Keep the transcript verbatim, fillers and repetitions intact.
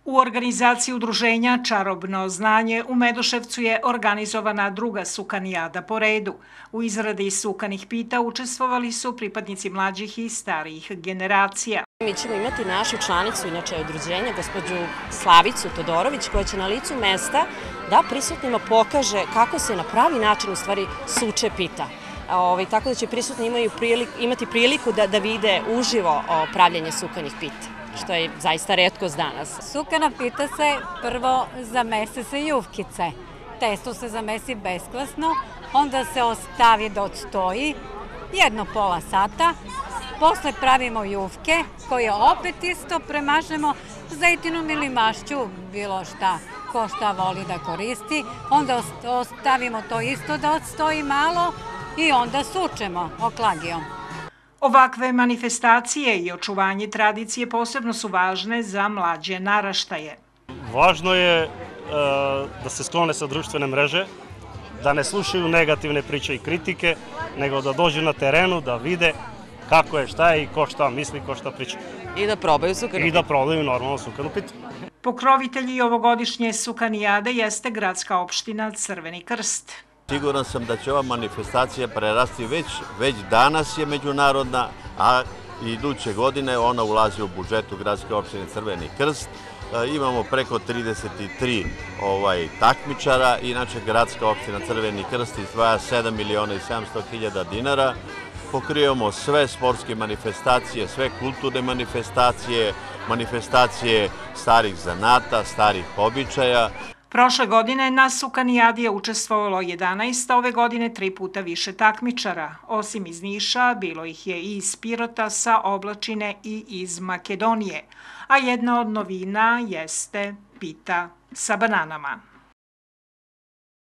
U organizaciji udruženja Čarobno znanje u Medoševcu je organizovana druga sukanijada po redu. U izradi sukanih pita učestvovali su pripadnici mlađih i starijih generacija. Mi ćemo imati našu članicu, inače udruženja, gospođu Slavicu Todorović, koja će na licu mesta da prisutnima pokaže kako se na pravi način u stvari suče pita. Ove, tako da će prisutni imaju priliku, imati priliku da, da vide uživo pravljanje sukanih pita, što je zaista retkost danas. Sukana pita se prvo zamese se jufkice. Testo se zamesi beskvasno, onda se ostavi da odstoji jedno pola sata. Posle pravimo jufke koje opet isto premažemo zejtinom ili mašću, bilo šta, ko šta voli da koristi. Onda ostavimo to isto da odstoji malo i onda sučemo oklagijom. Ovakve manifestacije i očuvanje tradicije posebno su važne za mlađe naraštaje. Važno je da se sklone sa društvene mreže, da ne slušaju negativne priče i kritike, nego da dođu na terenu, da vide kako je, šta je i ko šta misli, ko šta priča. I da probaju sukanu pitu. I da probaju normalno sukanu pitu. Pokrovitelji ovogodišnje sukanijade jeste gradska opština Crveni Krst. Siguran sam da će ova manifestacija prerasti već, već danas je međunarodna, a iduće godine ona ulazi u budžetu gradske opštine Crveni Krst. E, imamo preko trideset tri ovaj, takmičara, inače gradska opština Crveni Krst izdvaja sedam miliona i sedamsto hiljada dinara. Pokrivamo sve sportske manifestacije, sve kulturne manifestacije, manifestacije starih zanata, starih običaja. Prošle godine na sukanijadi je učestvovalo jedanaest, a ove godine tri puta više takmičara. Osim iz Niša, bilo ih je i iz Pirota, sa Oblačine i iz Makedonije. A jedna od novina jeste pita sa bananama.